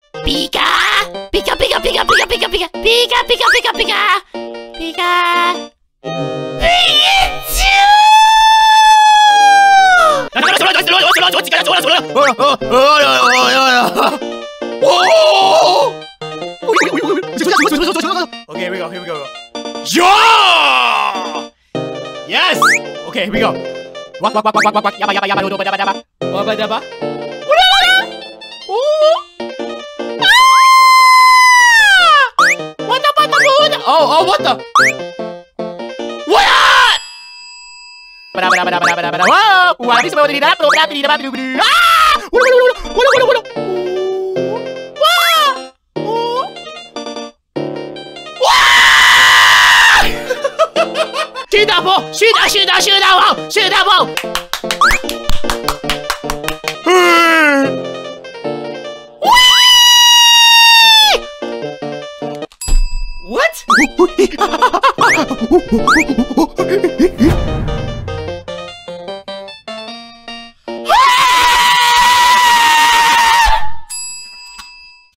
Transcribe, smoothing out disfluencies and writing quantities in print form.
비가 비가 비가 비가 비가 비가 비가 비가 비가 비가 비가 비가 비겠지. Okay, here we go. Yeah! Yes! Okay, here we go. Wak wak wak wak wak wak yaba yaba yaba yaba yaba yaba yaba. What the fuck? Oh, what the? What? What is about 쉬다 What?